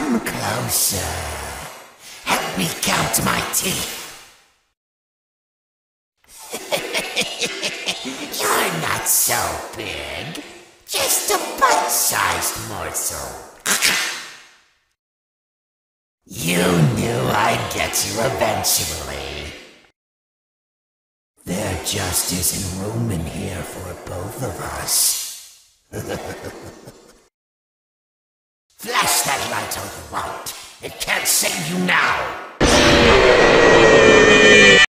Come closer. Help me count my teeth. You're not so big. Just a bite-sized morsel. You knew I'd get you eventually. There just isn't room in here for both of us. Flash that light all you want. It can't save you now.